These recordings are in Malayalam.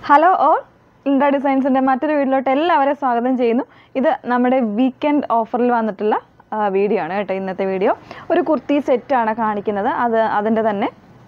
ഹലോ ഓൾ, ഇൻഡ്ര ഡിസൈൻസിൻ്റെ മറ്റൊരു വീഡിയോയിലോട്ട് എല്ലാവരെയും സ്വാഗതം ചെയ്യുന്നു. ഇത് നമ്മുടെ വീക്കെൻഡ് ഓഫറിൽ വന്നിട്ടുള്ള വീഡിയോ ആണ് കേട്ടോ. ഇന്നത്തെ വീഡിയോ ഒരു കുർത്തി സെറ്റാണ് കാണിക്കുന്നത്. അതിൻ്റെ തന്നെ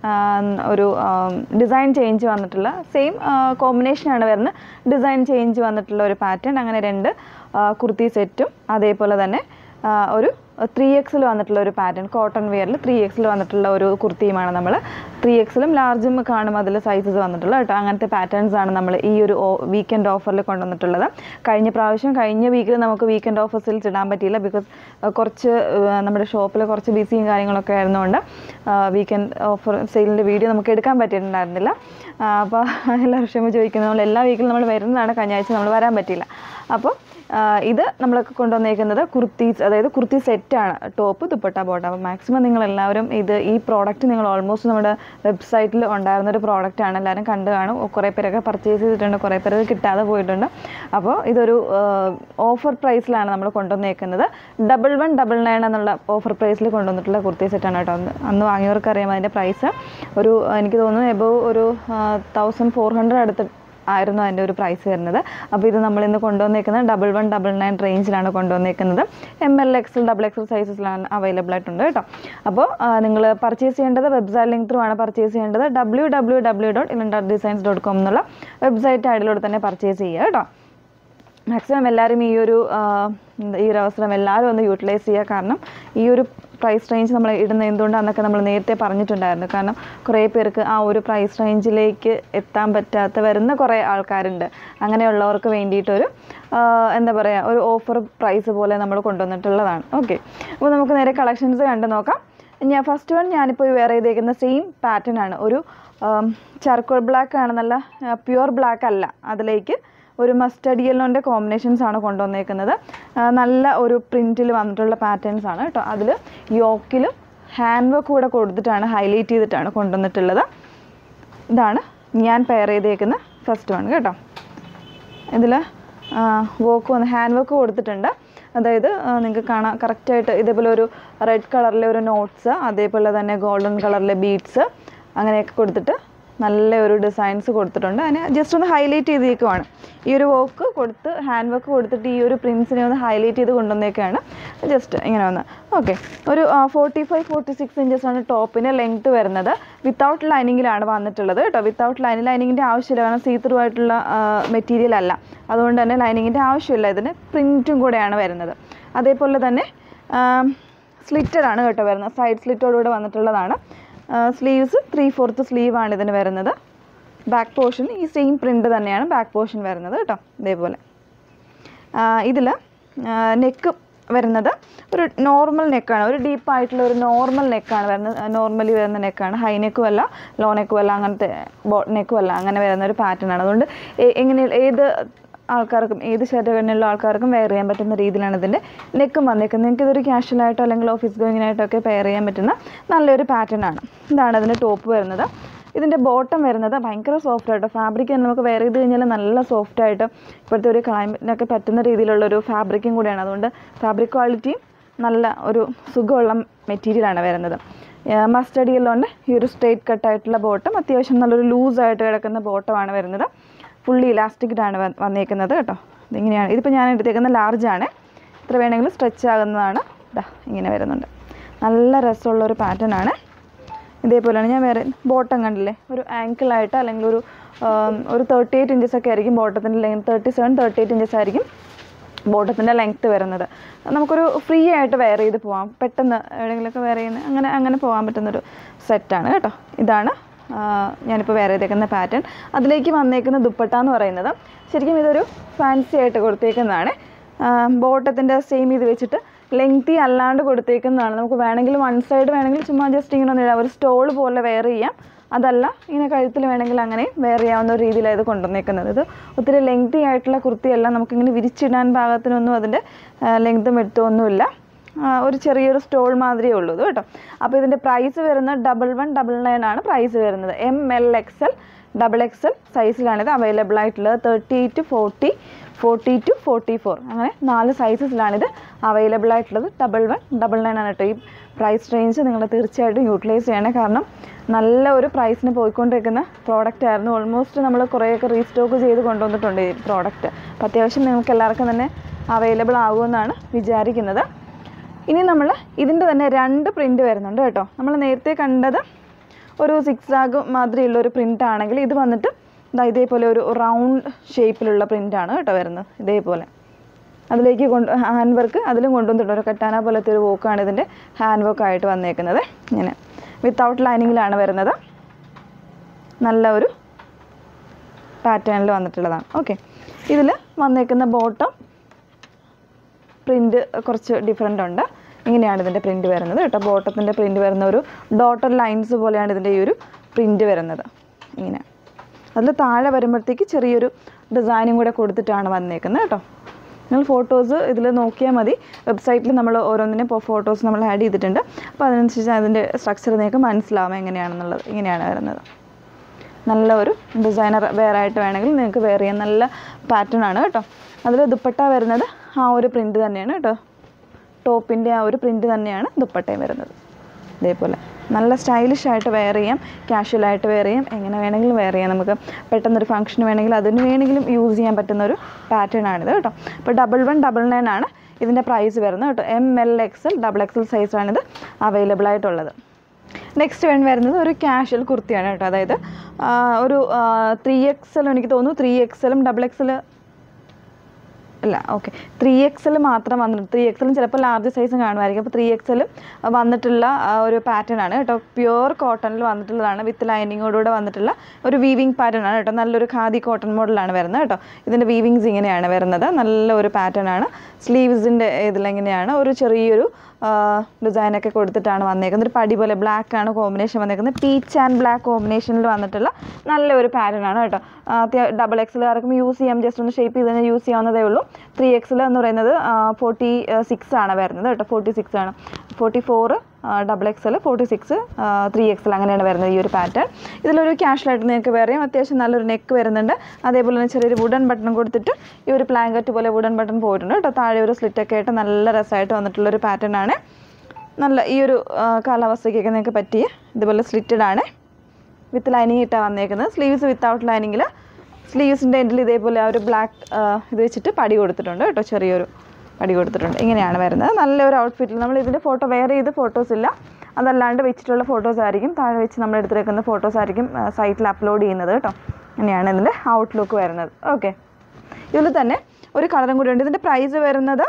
ഒരു ഡിസൈൻ ചേഞ്ച് വന്നിട്ടുള്ള സെയിം കോമ്പിനേഷനാണ് വരുന്നത്. ഡിസൈൻ ചേഞ്ച് വന്നിട്ടുള്ള ഒരു പാറ്റേൺ. അങ്ങനെ രണ്ട് കുർത്തി സെറ്റും അതേപോലെ തന്നെ ഒരു 3X വന്നിട്ടുള്ള ഒരു പാറ്റേൺ, കോട്ടൺ വെയറിൽ 3X വന്നിട്ടുള്ള ഒരു കുർത്തിയുമാണ് നമ്മൾ. 3X ലാർജും കാണും അതിൽ സൈസസ് വന്നിട്ടുള്ളത് കേട്ടോ. അങ്ങനത്തെ പാറ്റേൺസ് ആണ് നമ്മൾ ഈ ഒരു വീക്കെൻഡ് ഓഫറിൽ കൊണ്ടുവന്നിട്ടുള്ളത്. കഴിഞ്ഞ വീക്കിൽ നമുക്ക് വീക്കെൻഡ് ഓഫേഴ്സിൽ ഇടാൻ പറ്റിയില്ല. ബിക്കോസ് കുറച്ച് നമ്മുടെ ഷോപ്പിൽ കുറച്ച് ബിസിയും കാര്യങ്ങളൊക്കെ ആയിരുന്നുകൊണ്ട് വീക്കെൻഡ് ഓഫർ സെയിലിൻ്റെ വീഡിയോ നമുക്ക് എടുക്കാൻ പറ്റിയിട്ടുണ്ടായിരുന്നില്ല. അപ്പോൾ എല്ലാവരും ക്ഷമ ചോദിക്കുന്നത് നമ്മൾ എല്ലാ വീക്കിലും നമ്മൾ വരുന്നതാണ്. കഴിഞ്ഞ ആഴ്ച നമ്മൾ വരാൻ പറ്റിയില്ല. അപ്പോൾ ഇത് നമ്മളൊക്കെ കൊണ്ടുവന്നേക്കുന്നത് കുർത്തീസ്, അതായത് കുർത്തി സെറ്റാണ്. Top, dupatta, bottom. അപ്പോൾ മാക്സിമം നിങ്ങളെല്ലാവരും ഈ പ്രോഡക്റ്റ് നിങ്ങൾ ഓൾമോസ്റ്റ് നമ്മുടെ വെബ്സൈറ്റിൽ ഉണ്ടായിരുന്നൊരു പ്രോഡക്റ്റാണ്. എല്ലാവരും കണ്ടു കാണും. കുറേ പേരൊക്കെ പർച്ചേസ് ചെയ്തിട്ടുണ്ട്, കുറേ പേരൊക്കെ കിട്ടാതെ പോയിട്ടുണ്ട്. അപ്പോൾ ഇതൊരു ഓഫർ പ്രൈസിലാണ് നമ്മൾ കൊണ്ടുവന്നേക്കുന്നത്. 1199 എന്നുള്ള ഓഫർ പ്രൈസിൽ കൊണ്ടുവന്നിട്ടുള്ള കുർത്തി സെറ്റാണ് കേട്ടോ. അന്ന് വാങ്ങിയവർക്ക് അറിയാം അതിൻ്റെ പ്രൈസ്. എനിക്ക് തോന്നുന്നു എബോവ് ഒരു 1400 അടുത്ത് ആയിരുന്നു അതിൻ്റെ ഒരു പ്രൈസ് വരുന്നത്. അപ്പോൾ ഇത് നമ്മളിന്ന് കൊണ്ടുവന്നേക്കുന്നത് 1199 റേഞ്ചിലാണ് കൊണ്ടുവന്നേക്കുന്നത്. ML, XL, XXL സൈസസിലാണ് അവൈലബിൾ ആയിട്ടുണ്ട് കേട്ടോ. അപ്പോൾ നിങ്ങൾ പർച്ചേസ് ചെയ്യേണ്ടത് വെബ്സൈറ്റ് ലിങ്ക് ത്രൂ ആണ് പർച്ചേസ് ചെയ്യേണ്ടത്. www.elentradesigns.com എന്നുള്ള വെബ്സൈറ്റ് ഐഡിയിലൂടെ തന്നെ പർച്ചേസ് ചെയ്യുക കേട്ടോ. മാക്സിമം എല്ലാവരും ഈ ഒരു അവസരം എല്ലാവരും ഒന്ന് യൂട്ടിലൈസ് ചെയ്യുക. കാരണം ഈ ഒരു പ്രൈസ് റേഞ്ച് നമ്മൾ ഇടുന്ന എന്തുകൊണ്ടാണെന്നൊക്കെ നമ്മൾ നേരത്തെ പറഞ്ഞിട്ടുണ്ടായിരുന്നു. കാരണം കുറേ പേർക്ക് ആ ഒരു പ്രൈസ് റേഞ്ചിലേക്ക് എത്താൻ പറ്റാത്ത വരുന്ന കുറേ ആൾക്കാരുണ്ട്. അങ്ങനെയുള്ളവർക്ക് വേണ്ടിയിട്ടൊരു എന്താ പറയുക, ഒരു ഓഫർ പ്രൈസ് പോലെ നമ്മൾ കൊണ്ടുവന്നിട്ടുള്ളതാണ്. ഓക്കെ, അപ്പോൾ നമുക്ക് നേരെ കളക്ഷൻസ് കണ്ടു നോക്കാം. ഫസ്റ്റ് വൺ ഞാനിപ്പോൾ വെയർ ചെയ്തേക്കുന്ന സെയിം പാറ്റേൺ ആണ്. ഒരു ചാർക്കോൾ ബ്ലാക്ക് ആണ്, നല്ല പ്യുവർ ബ്ലാക്ക് അല്ല. അതിലേക്ക് ഒരു മസ്റ്റർഡ് യെല്ലോൻ്റെ കോമ്പിനേഷൻസ് ആണ് കൊണ്ടുവന്നേക്കുന്നത്. നല്ല ഒരു പ്രിൻറ്റിൽ വന്നിട്ടുള്ള പാറ്റേൺസ് ആണ് കേട്ടോ. അതിൽ യോക്കിലും ഹാൻഡ് വർക്ക് കൂടെ കൊടുത്തിട്ടാണ്, ഹൈലൈറ്റ് ചെയ്തിട്ടാണ് കൊണ്ടുവന്നിട്ടുള്ളത്. ഇതാണ് ഞാൻ പെയർ ചെയ്തേക്കുന്ന ഫസ്റ്റ് വൺ കേട്ടോ. ഇതിൽ ഹാൻഡ് വർക്ക് കൊടുത്തിട്ടുണ്ട്. അതായത് നിങ്ങൾക്ക് കാണാം കറക്റ്റായിട്ട് ഇതേപോലെ ഒരു റെഡ് കളറിലെ ഒരു നോട്ട്സ്, അതേപോലെ തന്നെ ഗോൾഡൻ കളറിലെ ബീഡ്സ് അങ്ങനെയൊക്കെ കൊടുത്തിട്ട് നല്ല ഒരു ഡിസൈൻസ് കൊടുത്തിട്ടുണ്ട്. അതിനെ ജസ്റ്റ് ഒന്ന് ഹൈലൈറ്റ് ചെയ്തേക്കുവാണ്. ഈ ഒരു വർക്ക് കൊടുത്ത്, ഹാൻഡ് വർക്ക് കൊടുത്തിട്ട് ഈ ഒരു പ്രിൻസിനെ ഒന്ന് ഹൈലൈറ്റ് ചെയ്ത് കൊണ്ടുവന്നേക്കാണ്. ജസ്റ്റ് ഇങ്ങനെ വന്ന് ഓക്കെ. ഒരു 45-46 ഇഞ്ചസാണ് ടോപ്പിന് ലെങ്ത്ത് വരുന്നത്. വിത്തൗട്ട് ലൈനിങ്ങിലാണ് വന്നിട്ടുള്ളത് കേട്ടോ. വിത്തൗട്ട് ലൈനിങ്ങിൻ്റെ ആവശ്യമില്ല, കാരണം സീ ത്രൂ ആയിട്ടുള്ള മെറ്റീരിയൽ അല്ല. അതുകൊണ്ട് തന്നെ ലൈനിങ്ങിൻ്റെ ആവശ്യമില്ല. ഇതിന് പ്രിൻറ്റും കൂടെയാണ് വരുന്നത്. അതേപോലെ തന്നെ സ്ലിറ്റഡ് ആണ് കേട്ടോ വരുന്നത്. സൈഡ് സ്ലിറ്റോടുകൂടെ വന്നിട്ടുള്ളതാണ്. സ്ലീവ്സ് 3/4 സ്ലീവാണ് ഇതിന് വരുന്നത്. ബാക്ക് പോർഷൻ ഈ സെയിം പ്രിൻ്റ് തന്നെയാണ് ബാക്ക് പോർഷൻ വരുന്നത് കേട്ടോ. ഇതേപോലെ ഇതിൽ നെക്ക് വരുന്നത് ഒരു നോർമൽ നെക്കാണ്. ഒരു ഡീപ്പായിട്ടുള്ള ഒരു നോർമൽ നെക്കാണ് വരുന്നത്. നോർമലി വരുന്ന നെക്കാണ്. ഹൈ നെക്കും അല്ല, ലോ നെക്കും അല്ല, അങ്ങനത്തെ നെക്കും അല്ല, അങ്ങനെ വരുന്ന ഒരു പാറ്റേൺ ആണ്. അതുകൊണ്ട് ഏത് ആൾക്കാർക്കും, ഏത് ശരീരഘടനയുള്ള ആൾക്കാർക്കും വെയർ ചെയ്യാൻ പറ്റുന്ന രീതിയിലാണ് ഇതിൻ്റെ നെക്കും വന്നേക്കുന്നത്. നിങ്ങൾക്ക് ഇതൊരു ക്യാഷ്വലായിട്ടോ അല്ലെങ്കിൽ ഓഫീസ് ഗോയിങ്ങിനായിട്ടോ ഒക്കെ പെയർ ചെയ്യാൻ പറ്റുന്ന നല്ലൊരു പാറ്റേൺ ആണ്. ഇതാണ് അതിൻ്റെ ടോപ്പ് വരുന്നത്. ഇതിൻ്റെ ബോട്ടം വരുന്നത് ഭയങ്കര സോഫ്റ്റ് ആയിട്ടോ. ഫാബ്രിക് തന്നെ നമുക്ക് വെയർ ചെയ്ത് കഴിഞ്ഞാൽ നല്ല സോഫ്റ്റായിട്ട് ഇപ്പോഴത്തെ ഒരു ക്ലൈമറ്റിനൊക്കെ പറ്റുന്ന രീതിയിലുള്ളൊരു ഫാബ്രിക്കും കൂടിയാണ്. അതുകൊണ്ട് ഫാബ്രിക് ക്വാളിറ്റിയും നല്ല ഒരു സുഖമുള്ള മെറ്റീരിയലാണ് വരുന്നത്. മസ്റ്റർഡ് യെല്ലോൻ്റെ ഈ ഒരു സ്ട്രെയിറ്റ് കട്ടായിട്ടുള്ള ബോട്ടം, അത്യാവശ്യം നല്ലൊരു ലൂസായിട്ട് കിടക്കുന്ന ബോട്ടമാണ് വരുന്നത്. ഫുള്ളി ഇലാസ്റ്റിക്കിലാണ് വന്നേക്കുന്നത് കേട്ടോ. ഇതിങ്ങനെയാണ്. ഇതിപ്പോൾ ഞാൻ എടുത്തേക്കുന്ന ലാർജാണ്. ഇത്ര വേണമെങ്കിലും സ്ട്രെച്ച് ആകുന്നതാണ്. ഇങ്ങനെ വരുന്നുണ്ട്. നല്ല രസമുള്ളൊരു പാറ്റേൺ ആണ്. ഇതേപോലെയാണ് ഞാൻ വേറെ ബോട്ടം കണ്ടില്ലേ, ഒരു ആങ്കിളായിട്ട് അല്ലെങ്കിൽ ഒരു 38 ഇഞ്ചസൊക്കെ ആയിരിക്കും ബോട്ടത്തിൻ്റെ ലെങ്ത്. 37-38 ഇഞ്ചസ് ആയിരിക്കും ബോട്ടത്തിൻ്റെ ലെങ്ത്ത് വരുന്നത്. നമുക്കൊരു ഫ്രീ ആയിട്ട് വെയർ ചെയ്ത് പോകാം. പെട്ടെന്ന് എവിടെയെങ്കിലുമൊക്കെ വെയർ ചെയ്യുന്ന അങ്ങനെ പോകാൻ പറ്റുന്നൊരു സെറ്റാണ് കേട്ടോ. ഇതാണ് ഞാനിപ്പോൾ വെയർ ചെയ്തേക്കുന്ന പാറ്റേൺ. അതിലേക്ക് വന്നേക്കുന്ന ദുപ്പട്ട എന്ന് പറയുന്നത് ശരിക്കും ഇതൊരു ഫാൻസി ആയിട്ട് കൊടുത്തേക്കുന്നതാണ്. ബോട്ടത്തിൻ്റെ സെയിം ഇത് വെച്ചിട്ട് ലെങ്തി അല്ലാണ്ട് കൊടുത്തേക്കുന്നതാണ്. നമുക്ക് വേണമെങ്കിൽ വൺ സൈഡ് വേണമെങ്കിൽ ചുമ്മാ ജസ്റ്റ് ഇങ്ങനെ ഒന്ന് ഇടാം, ഒരു സ്റ്റോൾ പോലെ വെയർ ചെയ്യാം. അതല്ല ഇങ്ങനെ കഴുത്തിൽ വേണമെങ്കിൽ അങ്ങനെ വെയർ ചെയ്യാവുന്ന ഒരു രീതിയിലാണ് ഇത് കൊണ്ടുവന്നേക്കുന്നത്. ഇത് ഒത്തിരി ലെങ്തി ആയിട്ടുള്ള കുർത്തിയല്ല. നമുക്കിങ്ങനെ വിരിച്ചിടാൻ പാകത്തിനൊന്നും അതിൻ്റെ ലെങ്ത്തും എടുത്തൊന്നുമില്ല. ഒരു ചെറിയൊരു സ്റ്റോൾ മാതിരിയേ ഉള്ളൂ ഇത് കേട്ടോ. അപ്പോൾ ഇതിൻ്റെ പ്രൈസ് വരുന്നത് 1199 ആണ് പ്രൈസ് വരുന്നത്. ML, XL, XXL സൈസിലാണിത് അവൈലബിൾ ആയിട്ടുള്ളത്. 38-40, 40-44 അങ്ങനെ 4 സൈസസിലാണിത് അവൈലബിൾ ആയിട്ടുള്ളത്. 1199 ആണ് കേട്ടോ. ഈ പ്രൈസ് റേഞ്ച് നിങ്ങൾ തീർച്ചയായിട്ടും യൂട്ടിലൈസ് ചെയ്യണം. കാരണം നല്ല ഒരു പ്രൈസിന് പോയിക്കൊണ്ടിരിക്കുന്ന പ്രോഡക്റ്റ് ആയിരുന്നു. ഓൾമോസ്റ്റ് നമ്മൾ കുറേയൊക്കെ റീസ്റ്റോക്ക് ചെയ്ത് കൊണ്ടുവന്നിട്ടുണ്ട് ഈ പ്രോഡക്റ്റ്. അപ്പോൾ അത്യാവശ്യം നിങ്ങൾക്ക് എല്ലാവർക്കും തന്നെ അവൈലബിൾ ആകുമെന്നാണ് വിചാരിക്കുന്നത്. ഇനി നമ്മൾ ഇതിൻ്റെ തന്നെ 2 പ്രിൻറ്റ് വരുന്നുണ്ട് കേട്ടോ. നമ്മൾ നേരത്തെ കണ്ടത് ഒരു സിക്സാഗ് മാതിരിയുള്ളൊരു പ്രിൻ്റ് ആണെങ്കിൽ ഇത് വന്നിട്ട് ഇതേപോലെ ഒരു റൗണ്ട് ഷേപ്പിലുള്ള പ്രിൻ്റാണ് കേട്ടോ വരുന്നത്. ഇതേപോലെ അതിലേക്ക് ഹാൻഡ് വർക്ക് അതിലും കൊണ്ടുവന്നിട്ടുണ്ട്. ഒരു കട്ടാന പോലത്തെ ഒരു വോക്കാണ് ഇതിൻ്റെ ഹാൻഡ് വർക്കായിട്ട് വന്നേക്കുന്നത്. ഇങ്ങനെ വിത്തൗട്ട് ലൈനിങ്ങിലാണ് വരുന്നത്. നല്ല ഒരു പാറ്റേണിൽ വന്നിട്ടുള്ളതാണ്. ഓക്കെ, ഇതിൽ വന്നേക്കുന്ന ബോട്ടം പ്രിൻ്റ് കുറച്ച് ഡിഫറെൻ്റ് ഉണ്ട്. ഇങ്ങനെയാണ് ഇതിൻ്റെ പ്രിൻ്റ് വരുന്നത് കേട്ടോ. ബോട്ടത്തിൻ്റെ പ്രിൻ്റ് വരുന്ന ഒരു ഡോട്ടഡ് ലൈൻസ് പോലെയാണ് ഇതിൻ്റെ ഈ ഒരു പ്രിൻ്റ് വരുന്നത്. ഇങ്ങനെ അതിൽ താഴെ വരുമ്പോഴത്തേക്ക് ചെറിയൊരു ഡിസൈനും കൂടെ കൊടുത്തിട്ടാണ് വന്നേക്കുന്നത് കേട്ടോ. നിങ്ങൾ ഫോട്ടോസ് ഇതിൽ നോക്കിയാൽ മതി. വെബ്സൈറ്റിൽ നമ്മൾ ഓരോന്നിനും ഫോട്ടോസ് നമ്മൾ ആഡ് ചെയ്തിട്ടുണ്ട്. അപ്പോൾ അതിനനുസരിച്ച് അതിൻ്റെ സ്ട്രക്ചർ നിങ്ങൾക്ക് മനസ്സിലാവും എങ്ങനെയാണെന്നുള്ളത്. ഇങ്ങനെയാണ് വരുന്നത്. നല്ല ഒരു ഡിസൈനർ വെയർ ആയിട്ട് വേണമെങ്കിൽ നിങ്ങൾക്ക് വെയർ ചെയ്യാൻ നല്ല പാറ്റേൺ ആണ് കേട്ടോ. അതിൽ ദുപ്പട്ട വരുന്നത് ആ ഒരു പ്രിൻ്റ് തന്നെയാണ് കേട്ടോ. ടോപ്പിൻ്റെ ആ ഒരു പ്രിൻ്റ് തന്നെയാണ് ദുപ്പട്ടയും വരുന്നത്. ഇതേപോലെ നല്ല സ്റ്റൈലിഷ് ആയിട്ട് വെയർ ചെയ്യാം, കാഷ്വലായിട്ട് വെയർ ചെയ്യാം, എങ്ങനെ വേണമെങ്കിലും വെയർ ചെയ്യാം. നമുക്ക് പെട്ടെന്നൊരു ഫംഗ്ഷന് വേണമെങ്കിൽ അതിന് വേണമെങ്കിലും യൂസ് ചെയ്യാൻ പറ്റുന്നൊരു പാറ്റേൺ ആണിത് കേട്ടോ. അപ്പോൾ 1199 ആണ് ഇതിൻ്റെ പ്രൈസ് വരുന്നത് കേട്ടോ. ML XL XXL സൈസാണിത് അവൈലബിൾ ആയിട്ടുള്ളത്. നെക്സ്റ്റ് വരുന്നത് ഒരു കാഷ്വൽ കുർത്തിയാണ് കേട്ടോ. അതായത് ഒരു 3XL എനിക്ക് തോന്നുന്നു 3XL XXL അല്ല, ഓക്കെ 3XL മാത്രം വന്നിട്ടുണ്ട്. 3XL ചിലപ്പോൾ ലാർജ് സൈസും കാണുമായിരിക്കും. അപ്പോൾ 3XL വന്നിട്ടുള്ള ഒരു പാറ്റേൺ ആണ് കേട്ടോ. പ്യുവർ കോട്ടണിൽ വന്നിട്ടുള്ളതാണ്. വിത്ത് ലൈനിങ്ങോടുകൂടെ വന്നിട്ടുള്ള ഒരു വീവിങ് പാറ്റേൺ ആണ് കേട്ടോ. നല്ലൊരു ഖാദി കോട്ടൺ മോഡലാണ് വരുന്നത് കേട്ടോ. ഇതിൻ്റെ വീവിങ്സ് ഇങ്ങനെയാണ് വരുന്നത്. നല്ലൊരു പാറ്റേൺ ആണ്. സ്ലീവ്സിൻ്റെ ഇതിലെങ്ങനെയാണ് ഒരു ചെറിയൊരു ഡിസൈനൊക്കെ കൊടുത്തിട്ടാണ് വന്നേക്കുന്നത്. ഒരു പടി പോലെ ബ്ലാക്കാണ് കോമ്പിനേഷൻ വന്നേക്കുന്നത്. പീച്ച് ആൻഡ് ബ്ലാക്ക് കോമ്പിനേഷനിൽ വന്നിട്ടുള്ള നല്ലൊരു പാറ്റേൺ ആണ് കേട്ടോ. XXLകാർക്കും യൂസ് ചെയ്യാം. ജസ്റ്റ് ഒന്ന് ഷേപ്പ് ചെയ്ത് തന്നെ യൂസ് ചെയ്യാവുന്നതേ ഉള്ളൂ. 3XL എന്ന് പറയുന്നത് 46 ആണ് വരുന്നത് കേട്ടോ. 46 ആണ്. 44 XXL, 46 3XL അങ്ങനെയാണ് വരുന്നത് ഈ ഒരു പാറ്റേൺ. ഇതിലൊരു ക്യാഷ്വലായിട്ട് നിങ്ങൾക്ക് വെയർ ചെയ്യാം. അത്യാവശ്യം നല്ലൊരു നെക്ക് വരുന്നുണ്ട്. അതേപോലെ തന്നെ ചെറിയൊരു വുഡൻ ബട്ടൺ കൊടുത്തിട്ട് ഈ ഒരു പ്ലാങ്കറ്റ് പോലെ വുഡൻ ബട്ടൺ പോയിട്ടുണ്ട് കേട്ടോ. താഴെ ഒരു സ്ലിറ്റൊക്കെ ആയിട്ട് നല്ല രസമായിട്ട് വന്നിട്ടുള്ളൊരു പാറ്റേൺ ആണ്. നല്ല ഈ ഒരു കാലാവസ്ഥയ്ക്കൊക്കെ നിങ്ങൾക്ക് പറ്റിയ ഇതുപോലെ സ്ലിറ്റഡ് ആണ്. വിത്ത് ലൈനിങ് ഇട്ടാണ് വന്നേക്കുന്നത്. സ്ലീവ്സ് വിത്തൗട്ട് ലൈനിങ്ങിൽ സ്ലീവ്സിൻ്റെ എൻഡിൽ ഇതേപോലെ ആ ഒരു ബ്ലാക്ക് ഇത് വെച്ചിട്ട് പടി കൊടുത്തിട്ടുണ്ട് കേട്ടോ. ചെറിയൊരു പടി കൊടുത്തിട്ടുണ്ട്. ഇങ്ങനെയാണ് വരുന്നത്. നല്ലൊരു ഔട്ട്ഫിറ്റിൽ നമ്മൾ ഇതിൻ്റെ ഫോട്ടോ വെയർ ചെയ്ത് ഫോട്ടോസ് ഇല്ല, അതല്ലാണ്ട് വെച്ചിട്ടുള്ള ഫോട്ടോസ് ആയിരിക്കും. താഴെ വെച്ച് നമ്മൾ എടുത്തിരിക്കുന്ന ഫോട്ടോസ് ആയിരിക്കും സൈറ്റിൽ അപ്ലോഡ് ചെയ്യുന്നത് കേട്ടോ. ഇങ്ങനെയാണ് ഇതിൻ്റെ ഔട്ട്ലുക്ക് വരുന്നത്. ഓക്കെ, ഇതിൽ തന്നെ ഒരു കളറും കൂടി ഉണ്ട്. ഇതിൻ്റെ പ്രൈസ് വരുന്നത്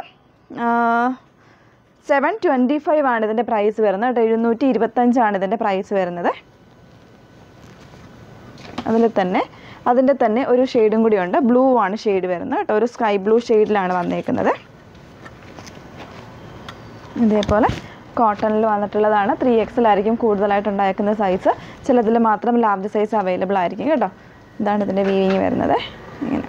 725 ആണ് ഇതിൻ്റെ പ്രൈസ് വരുന്നത് കേട്ടോ. 725 ആണ് ഇതിൻ്റെ പ്രൈസ് വരുന്നത്. അതിൻ്റെ തന്നെ ഒരു ഷെയ്ഡും കൂടി ഉണ്ട്. ബ്ലൂ ആണ് ഷെയ്ഡ് വരുന്നത് കേട്ടോ. ഒരു സ്കൈ ബ്ലൂ ഷെയ്ഡിലാണ് വന്നേക്കുന്നത്. ഇതേപോലെ കോട്ടണിൽ വന്നിട്ടുള്ളതാണ്. 3XL ആയിരിക്കും കൂടുതലായിട്ട് ഉണ്ടായിരിക്കുന്ന സൈസ്. ചിലതിൽ മാത്രം ലാർജ് സൈസ് അവൈലബിൾ ആയിരിക്കും കേട്ടോ. ഇതാണ് ഇതിൻ്റെ വീവിങ് വരുന്നത്. ഇങ്ങനെ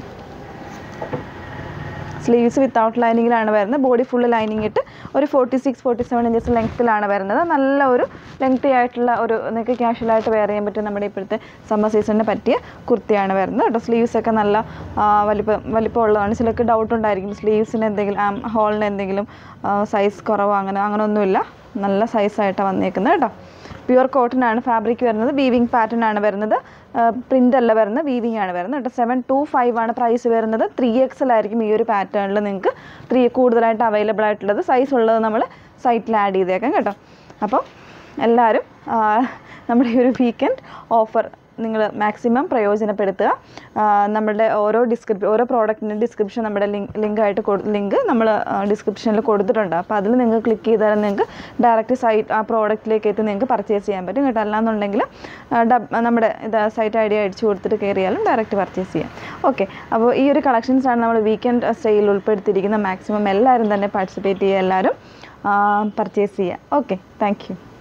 സ്ലീവ്സ് വിത്തൗട്ട് ലൈനിങ്ങിലാണ് വരുന്നത്. ബോഡി ഫുള്ള് ലൈനിങ് ഇട്ട് ഒരു 46-47 ഇഞ്ചസ് ലെങ്ത്തിലാണ് വരുന്നത്. നല്ല ഒരു ലെങ്തി ആയിട്ടുള്ള ഒരു നിങ്ങൾക്ക് ക്യാഷ്വലായിട്ട് വെയർ ചെയ്യാൻ പറ്റും. നമ്മുടെ ഇപ്പോഴത്തെ സമ്മർ സീസണിന് പറ്റിയ കുർത്തിയാണ് വരുന്നത് കേട്ടോ. സ്ലീവ്സൊക്കെ നല്ല വലിപ്പമുള്ളതാണ്. ചിലർക്ക് ഡൗട്ട് ഉണ്ടായിരിക്കും സ്ലീവ്സിന് എന്തെങ്കിലും ഹോളിന് എന്തെങ്കിലും സൈസ് കുറവോ അങ്ങനെയൊന്നുമില്ല. നല്ല സൈസായിട്ടാണ് വന്നേക്കുന്നത് കേട്ടോ. പ്യുവർ കോട്ടൺ ആണ് ഫാബ്രിക് വരുന്നത്. വീവിങ് പാറ്റേൺ ആണ് വരുന്നത്. പ്രിൻ്റ് അല്ല വരുന്നത്, വീവിങ് ആണ് വരുന്നത് കേട്ടോ. 725 ആണ് പ്രൈസ് വരുന്നത്. 3XL ആയിരിക്കും ഈ ഒരു പാറ്റേണിൽ നിങ്ങൾക്ക് കൂടുതലായിട്ട് അവൈലബിൾ ആയിട്ടുള്ളത്. സൈസ് ഉള്ളത് നമ്മൾ സൈറ്റിൽ ആഡ് ചെയ്തേക്കാം കേട്ടോ. അപ്പോൾ എല്ലാവരും നമ്മുടെ ഈ ഒരു വീക്കെൻഡ് ഓഫർ നിങ്ങൾ മാക്സിമം പ്രയോജനപ്പെടുത്തുക. നമ്മുടെ ഓരോ പ്രോഡക്റ്റിൻ്റെ ഡിസ്ക്രിപ്ഷൻ നമ്മുടെ ലിങ്ക് നമ്മൾ ഡിസ്ക്രിപ്ഷനിൽ കൊടുത്തിട്ടുണ്ട്. അപ്പോൾ അതിൽ നിങ്ങൾ ക്ലിക്ക് ചെയ്താൽ നിങ്ങൾക്ക് ഡയറക്റ്റ് ആ പ്രോഡക്റ്റിലേക്ക് എത്തി നിങ്ങൾക്ക് പർച്ചേസ് ചെയ്യാൻ പറ്റും കേട്ടോ. അല്ലാന്നുണ്ടെങ്കിൽ നമ്മുടെ സൈറ്റ് ഐ ഡി അടിച്ചു കൊടുത്തിട്ട് കയറിയാലും ഡയറക്റ്റ് പർച്ചേസ് ചെയ്യാം. ഓക്കെ, അപ്പോൾ ഈ ഒരു കളക്ഷൻസാണ് നമ്മൾ വീക്കെൻഡ് സെയിൽ ഉൾപ്പെടുത്തിയിരിക്കുന്നത്. മാക്സിമം എല്ലാവരും തന്നെ പാർട്ടിസിപ്പേറ്റ് ചെയ്യുക, എല്ലാവരും പർച്ചേസ് ചെയ്യുക. Okay, thank U.